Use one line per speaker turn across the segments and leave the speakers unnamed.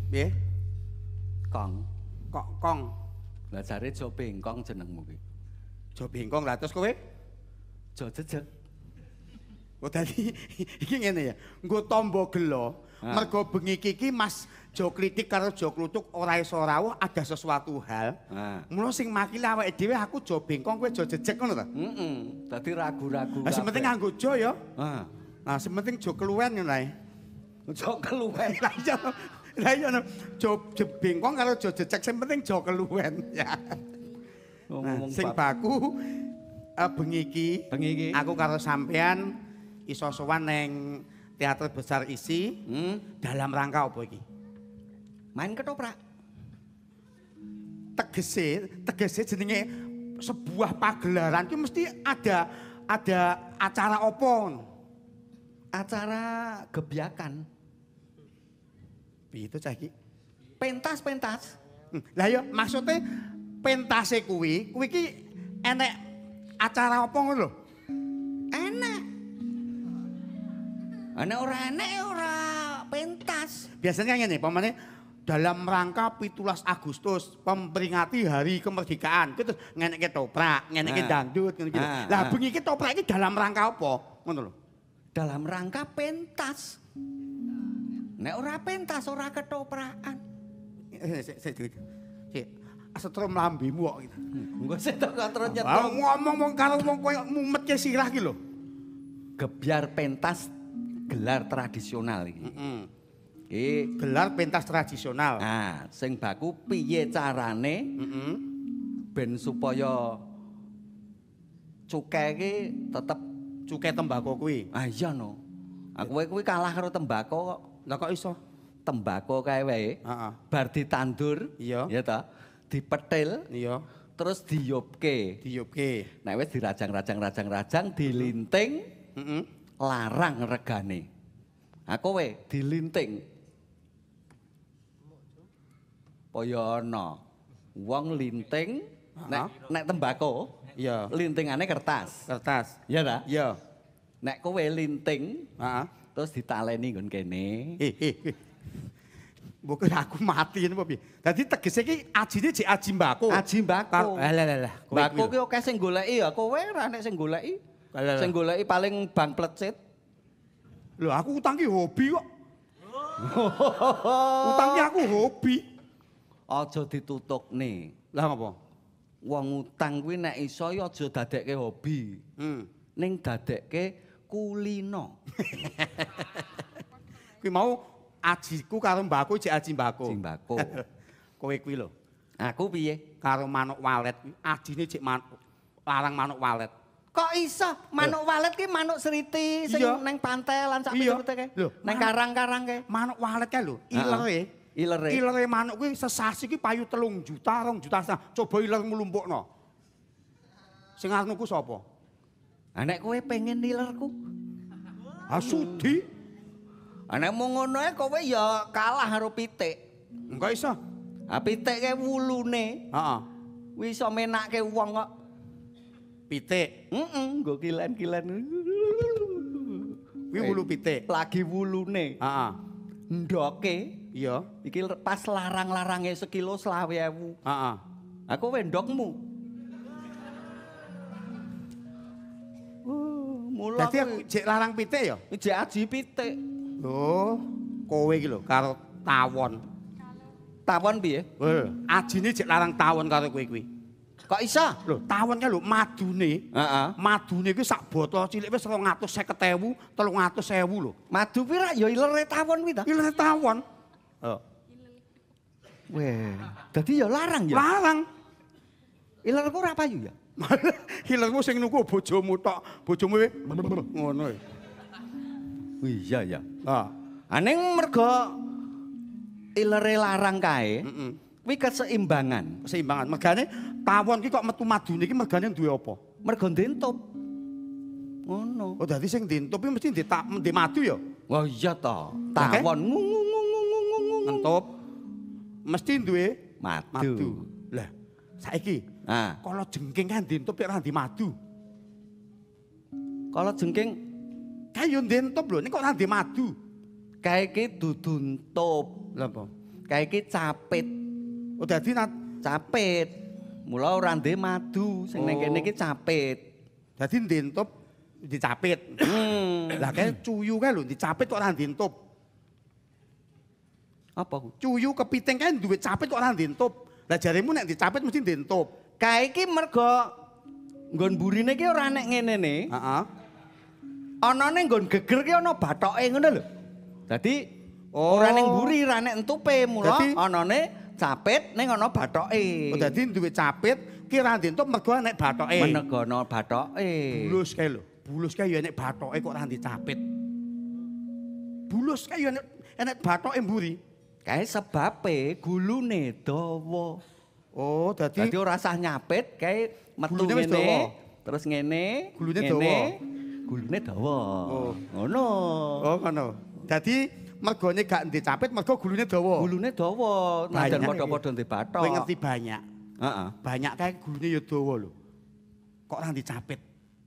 Piye?
Kong.
Kok kong.
Lah jare Jo Bengkong jenengmu ki.
Jo bengkong lah terus kowe?
Jo jejeg.
Oh dadi iki ngene ya. Nggo tombo gelo, mergo bengi iki Mas Jo Kritik karo Jo Kluthuk ora iso rawuh ada sesuatu hal. Mula sing makili awake dhewe aku Jo Bengkong kowe Jo Jejeg ngono ta?
Heeh. Dadi ragu-ragu.
Lah sing penting nganggo Jo ya.
Heeh.
Nah sing penting Jo keluwen ngono ae.
Jo keluwen.
Lah iya. Lah iya Jo Bengkong karo Jo Jejeg sing penting Jo keluwen ya. Nah, sing baku bengi iki aku karo sampean iso sowan ning teater besar isi dalam rangka apa iki?
Main ketoprak.
Tegese jenenge sebuah pagelaran ki mesti ada acara apa?
Acara gebyakan.
Piye to cah iki?
Pentas.
Lah ya maksudnya pentase kuwi ki enek acara apa ngono lho?
Enek. Ana ora enek ora pentas.
Biasanya ngene, pamane dalam rangka 17 Agustus memperingati hari kemerdekaan. Itu terus ngenekke toprak, ngenekke dangdut ngono gitu. Lah bengi iki toprak iki dalam rangka apa? Ngono lho.
Dalam rangka pentas. Nek ora pentas ora ketoprakan.
Sik. Setrum lambemu kok gitu.
Engko sik tok terus
Ngomong karo wong koyo mumet ke sirah ki lho.
Gebyar pentas gelar tradisional iki. Iki
gelar pentas tradisional.
Nah, sing baku piye carane ben supaya cuke iki tetep
cuke tembakau kuwi.
Ah iya no. Aku kuwi kalah karo tembakau kok.
Lah kok iso?
Tembakau kae wae. Bar ditandur,
iya
ya ta. Dipetil,
iya.
Terus diyupke. Nek wis dirajang-rajang dilinting, larang regane. Aku we dilinting. Kaya ana wong linting nek tembakau, iya. Lintingane kertas. Iya ta?
Iya.
Nek kowe linting, terus ditaleni nggon kene.
Bukan aku mati ngono piye. Dadi tegese iki ajine jek aji mbako.
Aji mbako.
Lah.
Mbako ki akeh sing goleki ya, kowe ora nek sing goleki. Sing goleki paling bang plecit.
Lho aku utang ki hobi kok. Utang ki aku hobi.
Aja ditutukne.
Lah ngapa?
Wong utang kuwi nek iso ya aja dadekke hobi. Ning dadekke kulino.
Kuwi mau ajiku karo mbakku jek aji mbako.
Mbako.
Kowe kuwi lho.
Aku piye?
Karo manuk walet ajine jek larang manuk walet.
Kok iso? Manuk walet ki manuk seriti sing neng pantai lan sak pitute kae. Neng karang-karang kae.
Manuk walet kae lho, ilere manuk kuwi sesasi ki payu 3 juta, 2 juta setengah. Coba iler nglumpukno. Sing arepku sapa?
Ah nek kowe pengen ilerku.
Ah sudi.
Nek mung ngono ae kowe ya kalah karo pitik.
Engko iso.
Ah pitik kae wulune.
Heeh.
Kuwi iso menakke wong kok.
Pitik.
Nggo kilen-kilen.
Kuwi wulu pitik.
Lagi wulune.
Heeh.
Ndoke.
Iya.
Iki pas larang-larange sekilo 20.000.
Heeh.
Aku wendokmu.
Dadi aku jek larang pitik ya?
Jek aji pitik.
Oh, kowe iki lho karo tawon.
Tawon piye?
Ajine jek larang tawon karo kowe kuwi.
Kok iso?
Lho, tawon kan lho madune.
Heeh.
Madune kuwi sak botol cilik wis 250.000, 300.000 lho.
Madu kuwi ra ya ilere tawon kuwi ta?
Ilere tawon. Heeh.
Weh, dadi ya larang ya?
Larang.
Ilerku ora payu ya?
Ilermu sing nuku bojomu tok. Bojomu ngono.
Iya ya.
Ah.
Aning mergo ilere larang kae, kuwi keseimbangan.
Keseimbangan. Mergane tawon ki kok metu madune iki mergane duwe apa?
Mergo ndentup. Ngono.
Oh, dadi sing ndentup iki mesti ndek madu ya?
Wah iya to. Tawon
ngentup mesti duwe
madu.
Lah, saiki kala jengking kan ndentup ora ndi madu.
Kala jengking
kae yo ndentup lho, ning kok ora ndi madu.
Kae iki dudu entup.
Lha apa?
Kae iki capit.
Oh dadi
capit. Mula ora ndek madu, sing ning kene iki capit.
Dadi ndentup dicapit. Lah kae cuyu kae lho dicapit kok ora ndentup.
Apa ku?
Cuyu kepiting kae duwe capit kok ora ndentup. Lah jaremu nek dicapit mesti ndentup.
Kae iki mergo nggon burine iki ora nek ngene ne.
Heeh.
Anane nggon geger ki ana bathoke ngono lho. Dadi ora ning buri, ora nek entupe, mula anane capit ning ana bathoke.
Oh dadi duwe capit ki ora ndentup mergo nek bathoke.
Mergo ana bathoke.
Bulus kae lho. Bulus kae ya nek bathoke kok ora dicapit. Bulus kae ya nek bathoke mburi.
Kae sebabe gulune dawa.
Oh, dadi
ora usah nyapit, kae metu ngene, terus ngene,
gulune dawa.
Gulune dawa.
Oh,
ngono.
Oh, ngono. Dadi mergone gak dicapit mergo gulune dawa.
Gulune dawa, najan padha-padha ndek bathok.
Kowe ngerti banyak.
Heeh.
Banyak kae gulune ya dawa lho. Kok ora dicapit?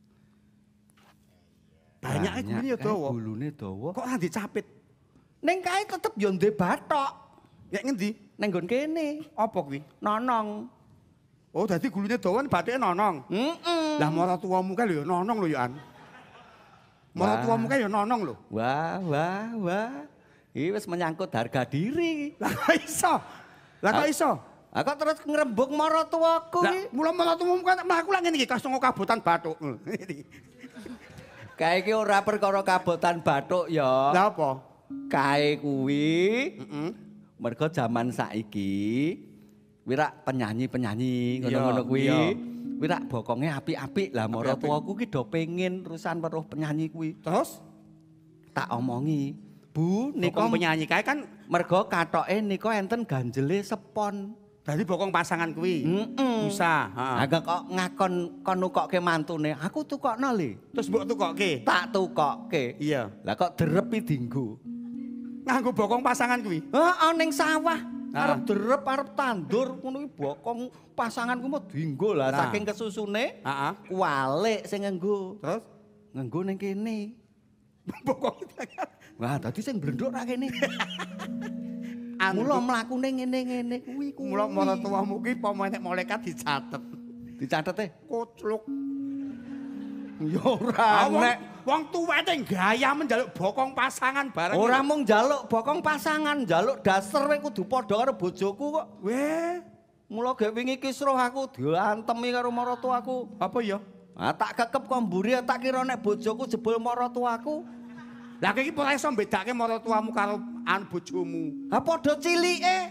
Banyak kae gulune ya dawa.
Gulune dawa.
Kok ora dicapit?
Ning kae tetep ya ndek bathok.
Ya ngendi?
Ning nggon kene.
Apa kuwi?
Nonong.
Oh, dadi gulune dawa bathuke nonong. Lah maratuwamu kae lho ya nonong lho ya an. Maratuwamu kae ya nonong lho.
Wah. Iki wis menyangkut harga diri.
Lah kok iso? Lah kok iso?
Kok terus ngrembug maratuwaku iki?
Lah mula maratuwamu kan mlaku lak ngene iki kasung kabotan bathuk.
Kae iki ora perkara kabotan bathuk ya.
Lah apa?
Kae kuwi mergo jaman saiki wirak penyanyi-penyanyi ngono-ngono kuwi. Wirak bokonge apik-apik. Lah maratuwaku ki do pengin terusan weruh penyanyi kuwi.
Terus
tak omongi, "Bu, nika
penyanyi kae kan
mergo kathoke nika enten ganjele sepon."
dadi bokong pasangan kuwi. Bisa, heeh.
Agak kok ngakon kon nukokke mantune, "Aku tukokno le."
Terus mbok tukokke.
Tak tukokke.
Iya.
Lah kok derep iki dienggo.
Nganggo bokong pasangan kuwi.
Heeh, ning sawah. Arep derep, arep tandur, ngono kuwi bokong pasanganku mau dienggo lah saking kesusune.
Heeh.
Kualik sing nganggo.
Terus
Nganggo ning kene.
bokong.
Wah, dadi sing blenduk ra kene. Mula mlakune ngene-ngene kuwi.
Mula maratuwamu ki apa nek malaikat dicatet.
Dicatete
Kocluk.
ya ora nek
Wong tuwete gaya menjaluk bokong pasangan bareng.
ora mung njaluk bokong pasangan, njaluk daster kowe kudu padha karo bojoku kok.
Weh,
Mula gek wingi kisruh aku diantemi karo maratuwaku.
apa ya?
Ah tak kekep kok mburi tak kira nek bojoku jebul maratuwaku.
Lah kowe iki ora iso mbedakake maratuwamu karo bojomu.
Ha padha cilike.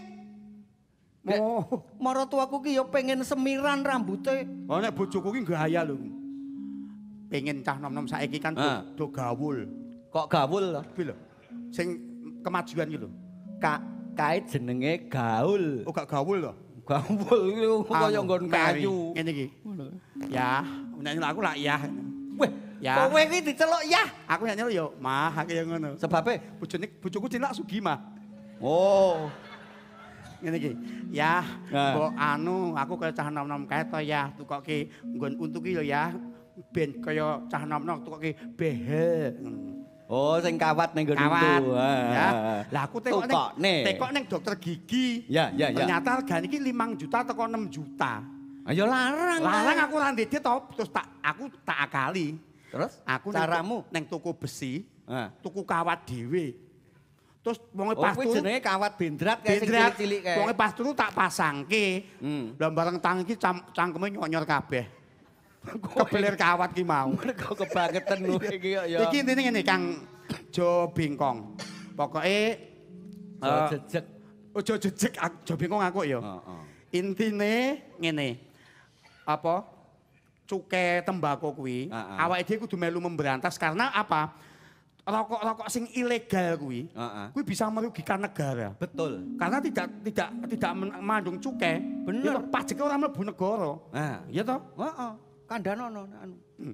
Oh,
Maratuwaku ki ya pengen semiran rambute.
oh nek bojoku ki gaya lho. Pengen cah nom-nom saiki kan do gawul.
Kok gawul lho?
Kuwi lho. Sing kemajuan iki lho.
Kae jenenge gaul.
Oh gak gawul lho.
Gawul iki kaya nggon kayu.
Ngene iki. Ya, nek aku lak ya.
Weh,
ya.
Kowe iki diceluk ya.
Aku nyanyi yo, mah kaya ngono.
Sebabe
Bojoku cilak Sugimah.
oh,
Ngene iki. Ya,
Nah.
mbok anu aku kaya cah nom-nom kae to ya, tukoke nggon untuk iki lho ya. Ben kaya cah nom-nom tukoke behe.
oh sing kawat ning nggon
Kawat.
itu.
Ya. Lah aku tekok ning dokter gigi.
Ya.
Ternyata regane iki 5 juta teko 6 juta.
Ayo larang.
Larang aku ora ndek to, terus aku tak akali.
Terus
Aku
caramu
ning toko besi,
Heeh.
tuku kawat dhewe. Terus wong
Oh,
pas
kuwi
turu
jenenge kawat bendrat kae sing
bendrat,
cilik-cilik kae.
wong pas turu tak pasangke. Lah bareng tang iki cangkeme nyonyor kabeh. Kebelir kawat ki mau.
Kok kebangetan kowe iki ya.
Iki intine ngene Kang Jo Bengkong. Pokoke
jejeg.
Ojo jejeg Jo Bengkong aku ya.
Heeh.
Intine ngene. Apa? Cukai tembakau kuwi, awake dhewe kudu melu memberantas karena apa? Rokok-rokok sing ilegal kuwi, kuwi bisa merugikan negara.
Betul.
Karena tidak mengandung cukai.
Bener.
Pajake ora mlebu negara.
Nah,
Iya toh?
heeh. Kandhanono anu.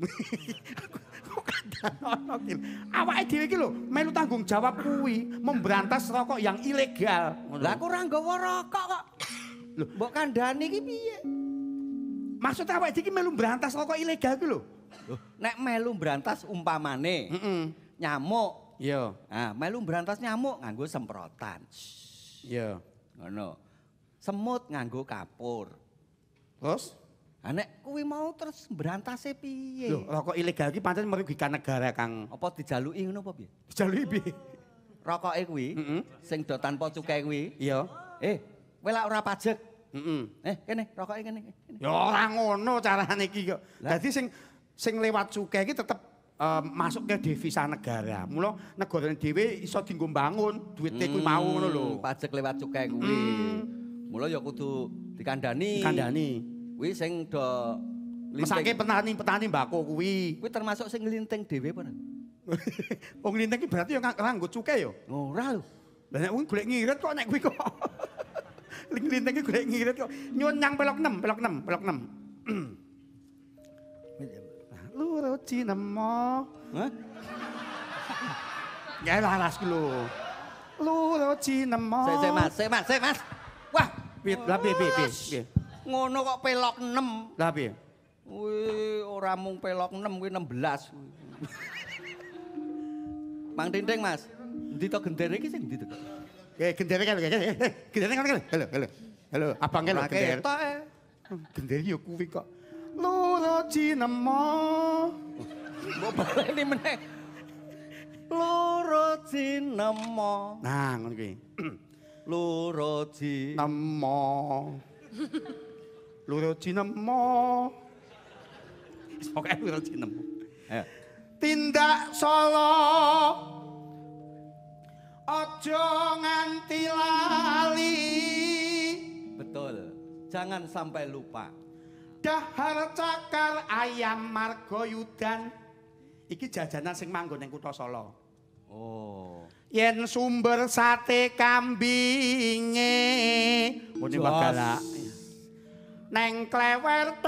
Kok kandhanono ki. Awake dhewe iki lho melu tanggung jawab kuwi memberantas rokok yang ilegal.
Lah aku ora nggawa rokok kok. Lho, mbok kandhani iki piye?
Maksudnya awake dhewe iki melu berantas rokok ilegal ki lho.
Nek melu berantas umpamane nyamuk.
Iya.
Nah, melu berantas nyamuk nganggo semprotan.
Iya.
Ngono. Semut nganggo kapur.
Terus?
Nek kuwi mau terus berantase piye?
Lho, rokok ilegal iki pancen merugikan negara, Kang.
Apa dijaluki ngono apa piye?
Dijaluki piye?
Rokoke kuwi sing do tanpa cukai kuwi.
Iya.
Kowe lak ora pajak. Kene, rokoke kene.
Ya ora ngono carane iki kok. Dadi sing lewat cukai iki tetep masuk ke devisa negara. Mula negarane dhewe iso dienggo mbangun duwite kuwi mau ngono lho.
Pajak lewat cukai kuwi. Mula ya kudu dikandani.
Kandhani.
Kuwi sing do
mesake petani mbako kuwi.
Kuwi termasuk sing nglinting dhewe apa ora?
Wong nglinting iki berarti ya nganggo cukai ya?
Ora lho.
Lah nek wong golek ngirit kok nek kuwi kok. Nglinting iki golek ngirit kok. Nyun nyang pelok 6. Loro cinemo.
Hah?
Ya laras ku lho. Loro cinemo.
Sik Mas. Wah,
Lah piye?
ngono kok pelok 6.
Lah piye?
Wih, ora mung pelok 6 kuwi 16. Mang Tinting, Mas. Endi to gendere iki sing endi to?
Gendere kan. Gendere kan. Halo. Abang kan gendere. Gendere yo kuwi kok. Loro cinemo.
Mbok baleni meneh. Loro cinemo.
Nah, ngono kuwi.
Loro
Nemo. Loro cinemo. Pokoke loro cinemo.
Ayo.
Tindak solo. Ojo nganti lali.
Betul. Jangan sampai lupa.
Dahar cakar ayam margoyudan. Iki jajanan sing manggon ning Kutha Solo.
Oh.
Yen sumber sate kambinge muni wagala. Neng klewer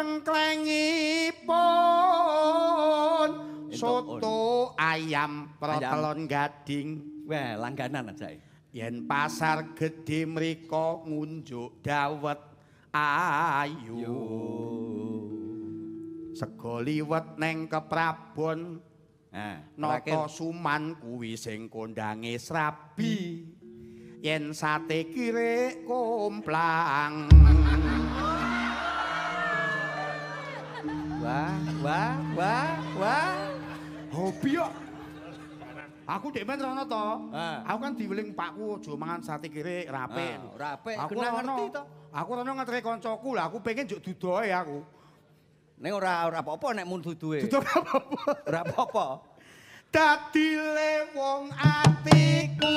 tengklengipun soto ayam protelon gading.
Wah, langganan aja.
Yen pasar gedhe mriko ngunjuk dawet ayu. Sego liwet neng keprabon. Nata suman kuwi sing kondange srabi. Yen sate kirik komplang. Wah. Hobi kok. Aku dek men rono to. Aku kan diweling pakku aja mangan sate kirik rape.
Rape,
aku
genah ngerti to.
Aku rono ngeteri kancaku lah, aku pengen njuk dudoe aku.
Ning ora apa-apa nek mun duduhe.
Duduk apa-apa.
Ora apa-apa.
Dadi le wong atiku.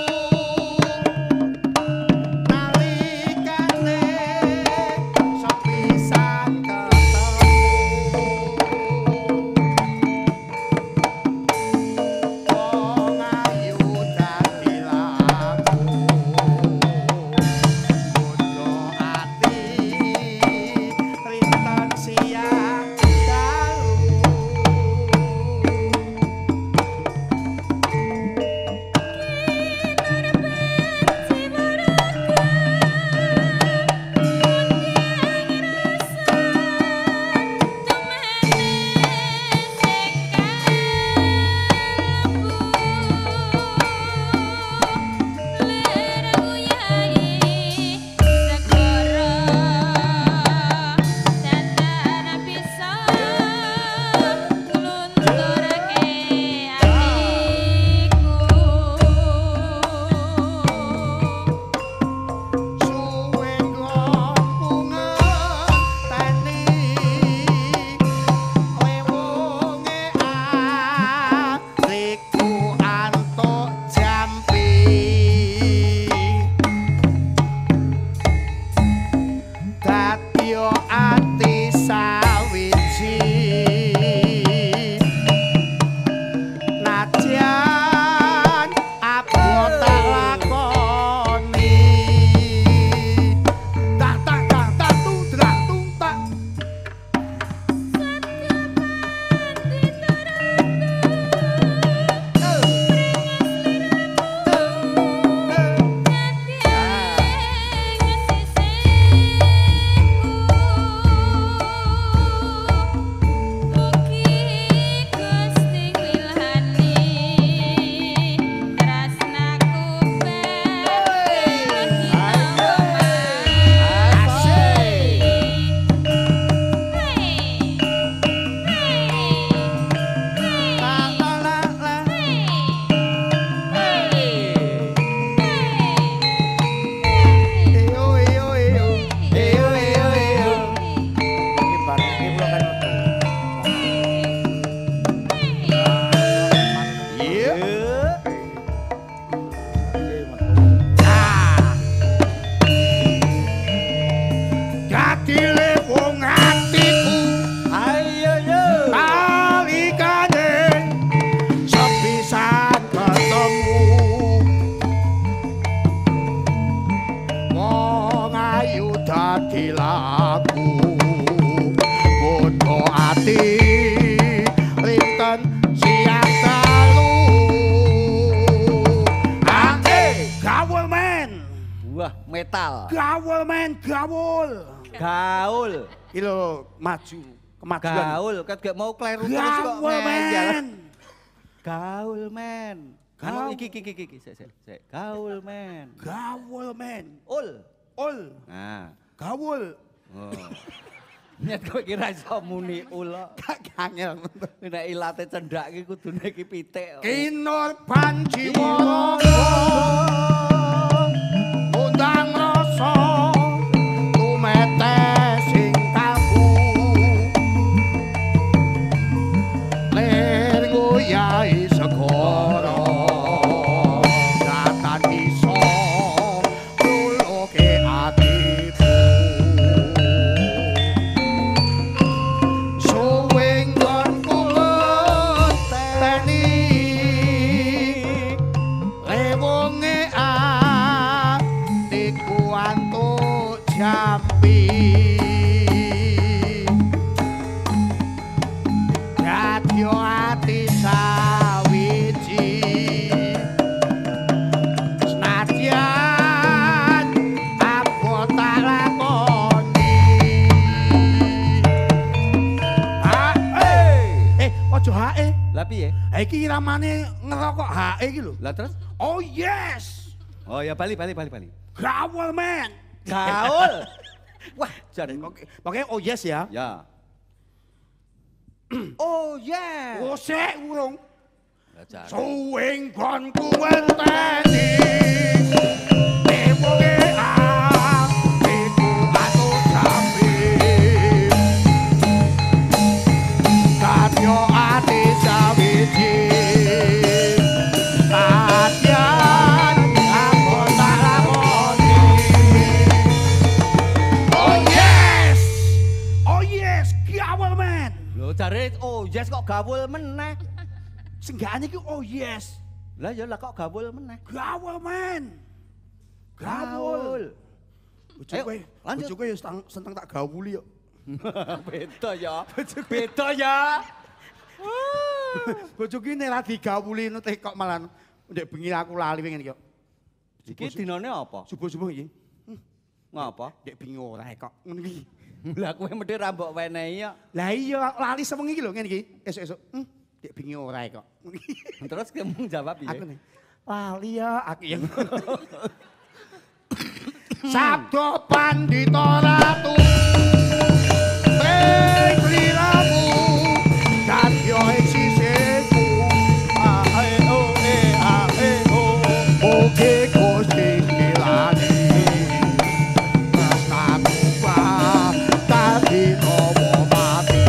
Nalikane sepisan ketemu. Wong ayu dadi laku. Bodho ati rinten siang dalu.
Wah, metal.
Gaul men, gaul.
Gaul.
Iki lho maju, kemajuan.
Gaul, kan gak mau kleru terus kok
Gaul men.
Gaul men.
Gaul.
Iki, sik. Gaul men.
Gaul men.
Ul. Nah.
Gaul.
Oh. Nyet kok kira iso muni ul.
Kangel.
Nek ilate cendak iki kudune iki pitik.
Kinur Panjiwara. Undang rasa tumete sing tabu. Ler goyahi segara. Datan iso nuloke atiku. Suwing nggonku teni lewonge atiku antuk jampi. Radyo ati sawiji senadyan aku tak lakoni. Ojo hae.
Lah piye?
Iki iramane ngerokok hae iki lho.
Lah terus?
Oh yes.
Oh ya bali.
Gaul men.
Gaul. Wah, jan.
Pokoknya oh yes ya.
Ya. Oh yeah.
Oh sik urung.
Lah jan.
Suwing gonku wenteni. Dewoke atiku atuh jambi. Kadya ati sawiji. Kadyan aku tak lakoni. Oh yes. Oh yes, gaul men.
Lho jare oh yes kok gaul meneh.
Senggane iki oh yes.
Lah ya lah kok gaul meneh.
Gaul men. Gaul.
Ayo,
Bojoku
lanjut.
bojoku ya seneng tak gawuli yo.
Beda ya. Beda ya.
Bojoku nek ra digawuli ngono teh kok malah ndek bengi aku lali pengen iki.
Iki dinane apa?
Subuh-subuh iki.
Ngapa?
Ndek bengi ora kok ngono iki.
Lah kowe mesti ra mbok wenehi ya.
Lah iya lali sewengi iki lho ngene iki. Esuk-esuk. Ndek bengi ora kok.
Terus kamu jawab piye?
Aku nih. Lali ya aku yang Sabdo Pandita Ratu Liramu Kadya sisiku Ae o Oke Gusti Kilani Tresnaku dadi nomo mati.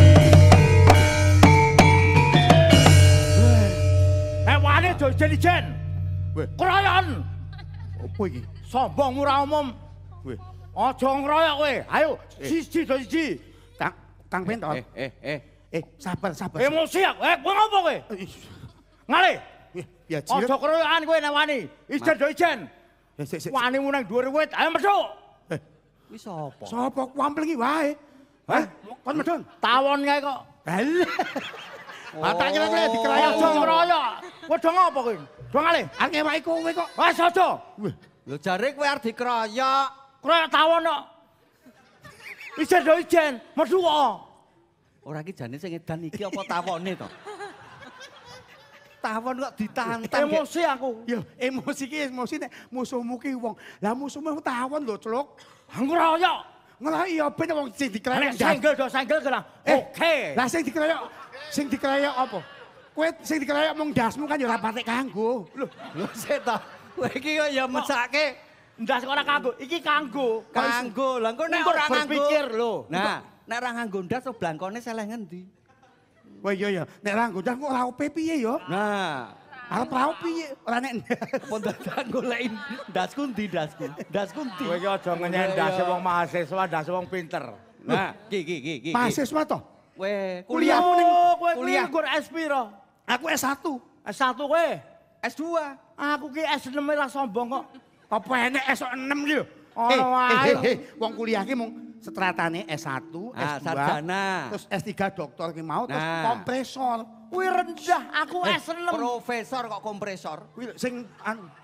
Wani do ijen-ijen.
Weh,
Kroyon.
opo iki?
Sombong ora umum.
Weh,
Aja ngroyok kowe. Ayo, siji do siji.
Kang Penton. Sabar.
Emosi aku. Kowe ngopo kowe? Ngalih.
Ya
Aja
jiret.
kroyokan kowe nek wani. Ijen do ijen.
Sik.
Wani mu nang dhuwur wit. Ayo medhuk.
Kuwi sapa?
Sapa kuampel iki wae? Hah? Kon medun.
Tawon kae kok.
Halah. Tak kira-kira dikeroyok.
Aja ngroyok. Kowe do ngopo kowe? Do ngalih.
Arep ngewaki kowe kok.
Wes aja.
Weh,
Lho jare kowe arep dikeroyok.
Kroyok tawon kok. Ijen do ijen. Medhuk kok.
Ora iki jane sing edan iki apa tawone to? Tawon kok ditantang.
Emosi aku.
ya emosi nek musuhmu ki wong. Lah musuhmu tawon lho, Cluk.
Ngroyok.
Ngono iya ben wong sing dikeroyok.
Nek senggel do senggel gelang. Oke.
Lah sing dikeroyok apa? Kowe sing dikeroyok mung dasmu kan ya ora patek kanggo. Lho,
Lho sik to. Kowe iki kok ya mesake
Ndas kok ora kanggo. Iki kanggo.
kanggo. Lah engko nek
Untuk
ora nganggo
berpikir lho.
Nah, nek ora nganggo ndas to blangkone seleh ngendi?
wah iya nek ra nggondah kok ora ope piye ya?
Nah,
Arep ra piye? Ora nek
apa dadak goleki ndasku ndi ndasku? Ndasku ndi?
Kowe iki aja ngenyek ndase wong mahasiswa, ndase wong pinter.
Nah, ki.
mahasiswa to.
Kowe
Kuliahmu ning
kowe
kuliah.
nggur S piro?
Aku S1.
S1 kowe.
S2.
Aku ki S6 ra sombong kok.
Apa enek esok 6 ki lho?
Ono wae.
Wong kuliah ki mung stratane S1,
Ah,
S2,
sarjana.
terus S3 doktor ki mau terus
Nah.
kompresor.
Kuwi rendah, aku S6.
Profesor kok kompresor.
Kuwi lho sing anu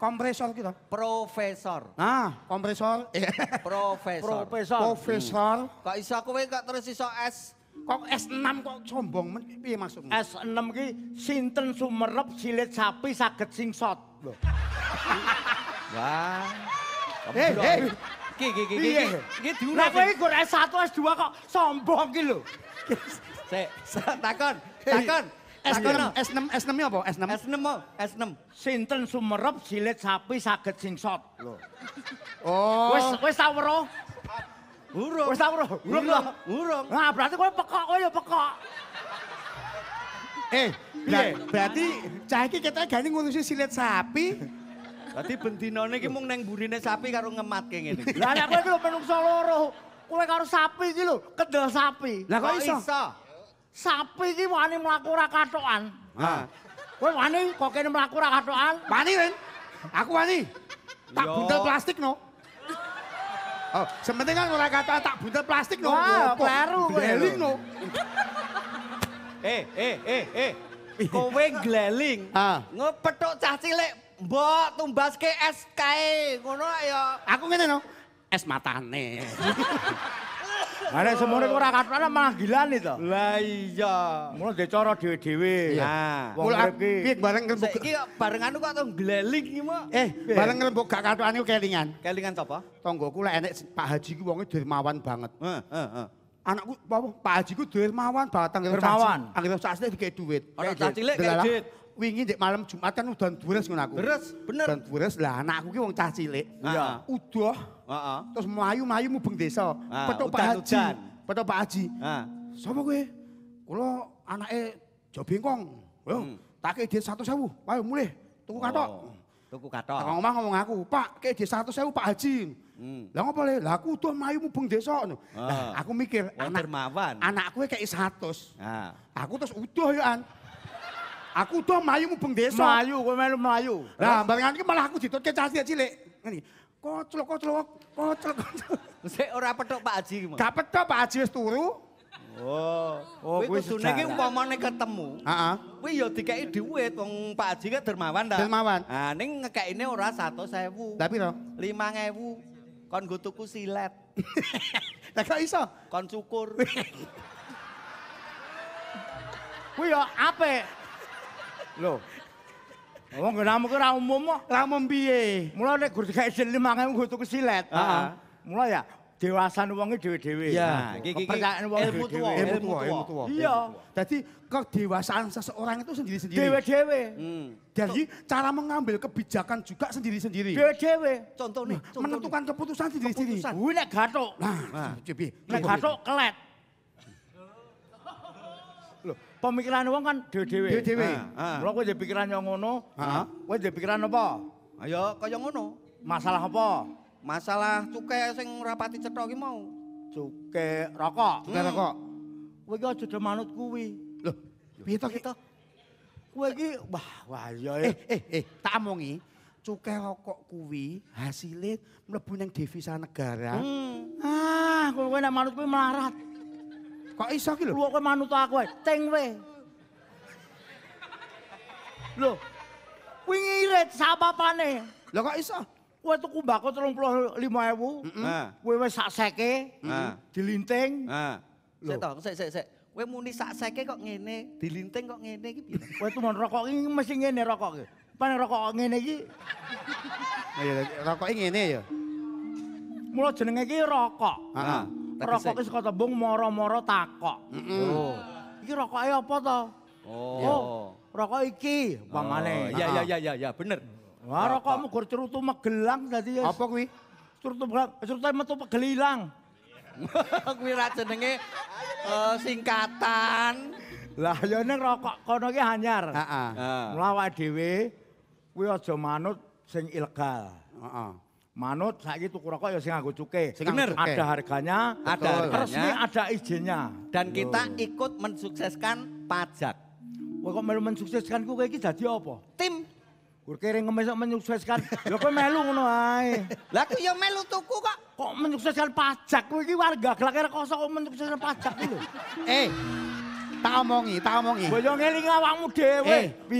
kompresor gitu.
Profesor.
Nah, kompresor.
Profesor.
Profesor.
Kok iso kowe kok terus iso S?
Kok S6 kok sombong men piye maksudmu?
S6 ki sinten sumerep silit sapi saged singsot. Lho.
Wah.
Hei.
Iki diurus.
Lah kowe iki S1 S2 kok sombong ki lho.
Sik, takon.
S6 apa? S6.
S6.
Sinten sumerep silit sapi saged singsot. Lho.
Oh.
Wis ta weruh?
Urung.
Wis ta weruh?
Urung.
Nah, berarti kowe pekok kowe ya pekok.
Berarti cah iki ketake gane ngurusi silet sapi.
Dadi bendinane iki mung nang burine sapi karo ngematke ngene.
Lah nek kowe iki lho menungso loro. Kowe karo sapi iki lho, kendel sapi.
Lah kok iso?
Sapi iki wani mlaku ora kathokan.
Ha.
Kowe wani kok kene mlaku ora kathokan?
Wani, Ren. Aku wani. Tak
Yo.
buntel plastik no. Oh, sementing kan ora kata tak buntel plastik no.
Wah, kleru kowe.
Gleling no.
Kowe gleling. Ngepethuk cah cilik, mbok tumbaske es kae. Ngono ya.
Aku ngene no. Es matane.
Are semono ora kathokan malah gilani to.
Lah iya.
Mula dicara dhewe-dhewe.
Nah,
Wong urip
Piye
iki
bareng rembug.
saiki barengan kok tau gleling iki mah.
Bareng rembug gak kathokane kelingan.
Kelingan sapa?
Tonggoku lek enek Pak Haji ku wonge dermawan banget.
Heeh.
Anakku apa? Pak Haji ku dermawan banget
Dermawan.
Anggere cacile dikek dhuwit.
Ora cah cilik kaya
Delalah,
dit.
wingi ndek malam Jumat kan udan dures ngono aku.
Deres, bener.
Udan dures lah anakku ki wong cah cilik.
Iya.
Udoh
Heeh.
terus mlayu-mlayu mubeng desa.
Ah,
Petuk Pak Haji.
udan-udan.
Petuk Pak Haji.
Ah.
Sapa kowe? Kula anake Jo Bengkong. Yo, tak kei dhuwit 100.000. Ayo mulih tuku kathok.
Tuku
Tak
kathok.
ngomong aku, "Pak, kei dhuwit 100.000 Pak Haji." Lah ngopo le? Lah aku udah mlayu mubeng desa ngono. Lah aku mikir
Wong dermawan.
anakku kei 100.
Ah.
Aku terus udah ya an. Aku udah mlayu mubeng desa.
mlayu, kowe melu mlayu.
Lah barengan iki malah aku ditutke cah cilik. Ngene. Koclok.
Sik ora petuk Pak Haji ki mah.
Gak petok Pak Haji wis turu.
Oh,
kuwi
kuwi kudune iki
sejarah.
umpamane ketemu.
Heeh.
Kuwi ya dikeki dhuwit wong Pak Haji kan dermawan ta.
Dermawan.
Ah ning ngekekine ora 100.000.
Lah piro?
5.000. Kon nggo tuku silet,
Lah kok iso?
kon cukur.
Kuwi ya apik. Lho. Wong genamu ki ora umum kok.
Lah mom piye?
Mula nek gur dikek 5.000 go tuku silet.
Heeh.
Mula ya dewasan wonge dhewe-dhewe.
Iya, iki
kepercayaan wong
ilmu
dhewe-dhewe.
tua.
Ilmu tua.
Iya.
Jadi kedewasaan seseorang itu sendiri-sendiri.
Dhewe-dhewe.
Jadi cara mengambil kebijakan juga sendiri-sendiri.
Dhewe-dhewe.
Contohnya,
Menentukan keputusan sendiri-sendiri.
Kuwi nek gathuk.
Nah, coba.
Nek gathuk kelet. Lho, pemikiran wong kan dhewe-dhewe.
Dhewe-dhewe.
Mula kowe ndek pikiran yang ngono.
Heeh.
Kowe ndek pikiran apa?
Ayo kaya ngono.
Masalah apa?
Masalah cukai sing rapati cetha ki mau.
Cuke rokok.
Cukai rokok.
Kowe iki aja do manut kuwi.
Loh, piye to kita?
Kowe iki wah ya.
Tak omongi, cukai rokok kuwi hasilnya mlebu ning devisa negara.
Kowe nek manut kuwi melarat.
Kok iso ki lho?
Lu kowe manut aku ae, ceng we. Lho. Kuwi ngirit sapapane.
Lah kok iso?
Kowe tuku mbako 35.000.
Nah.
Kowe wis sak seke. Dilinting.
Nah. Sik. Kowe muni sak seke kok ngene, dilinting kok ngene iki piye?
Kowe tuh rokok iki mesti ngene rokok iki. Pan rokok ngene iki
Ya rokoke ngene ya.
mula jenenge iki rokok.
Heeh.
Rokok iki saka tembung moro-moro takok.
Oh.
Iki rokoke apa to?
Oh.
Rokok iki pamane.
Ya, bener.
Wah, rokokmu gur cerutu megelang dadi ya.
Apa kuwi?
Cerutu metu pegel ilang.
Kuwi ra jenenge singkatan.
Lah ya ning rokok kono iki anyar.
Heeh.
Mula awake dhewe kuwi aja manut sing ilegal.
Heeh.
Manut saiki tuku rokok ya sing nganggo cukai.
Sing nganggo cukai.
Ada harganya,
Ada harganya.
resmi ada izinnya.
Dan kita ikut mensukseskan pajak.
Kowe kok melu mensukseskan kowe iki dadi apa?
Tim.
Gur kere ngemesok menyukseskan. Ya kowe melu ngono ae.
Lah aku ya melu tuku kok.
Kok menyukseskan pajak kowe iki warga glake rekoso kok menyukseskan pajak iki lho.
Tak omongi.
Kowe yo ngeling awakmu dhewe.
Piye?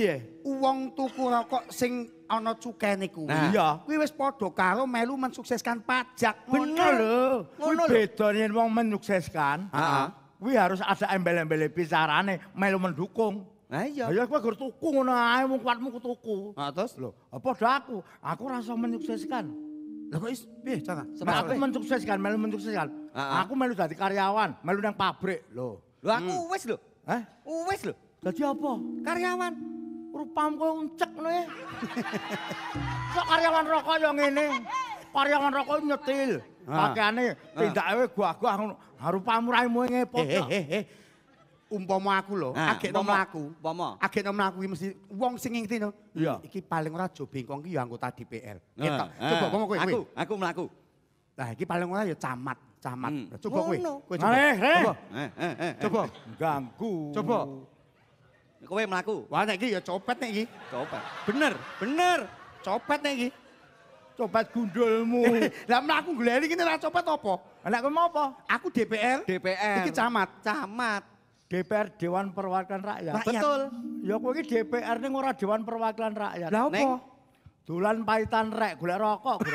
wong tuku rokok sing ana cukene kuwi.
Nah.
Iya.
Kuwi wis padha karo melu mensukseskan pajak.
Bener lho. Kuwi
Ngono lho.
beda yen wong menyukseskan.
Heeh.
Kuwi harus ada embel-embele bicarane melu mendukung.
Nah iya.
Ya kowe gur tuku ngono ae mung kuatmu kutuku.
Ah terus
Lho, padha aku rasa menyukseskan.
lho kok piye cara?
Nek aku mensukseskan, melu mensukseskan.
Heeh.
Aku melu dadi karyawan, melu nang pabrik lho.
Lho aku wis lho.
Heh,
Wis lho.
dadi apa?
Karyawan.
Rupamu kowe uncek ngono ya. Kok karyawan rokok ya ngene. Karyawan rokok nyetil. Pakaiane tindake gua-gua ngono. Rupamu raimu ngepot.
Umpama aku lho,
Nah,
agekno mlaku.
umpama.
Agekno mlaku iki mesti wong sing ngerti no.
Iya.
Iki paling ora jo bengkong iki ya anggota DPR.
Nah,
Ketok. Coba ngomong kowe.
Aku mlaku.
Nah, iki paling ora ya camat. Coba kowe.
Ngono.
Kowe coba.
Re.
Coba. Coba.
Ganggu.
Coba.
Kowe mlaku.
Wah nek iki ya copet nek iki.
Coba. Bener.
Copet nek iki.
Coba gundulmu.
Lah mlaku gleli iki ora copet apa?
Anak kowe mau apa?
Aku DPR.
DPR.
Iki camat.
DPR Dewan Perwakilan Rakyat.
Rakyat.
Betul.
Ya kowe iki DPR ning ora Dewan Perwakilan Rakyat.
Lah apa?
Neng.
Dolan paitan rek golek rokok, Bro.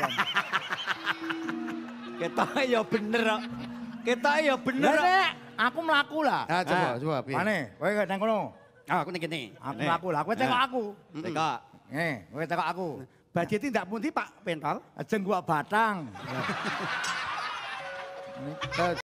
Ketoke ya bener kok. Ketoke ya bener
Lah
kok.
Nek, aku mlaku lah.
Ah coba piye?
Mane, kowe nang kono.
Ah aku ning kene.
Aku mlaku lah, kowe tekok aku.
Tekok.
Kowe tekok aku.
Budget tindak pundi Pak Pentol?
Ajeng gua batang.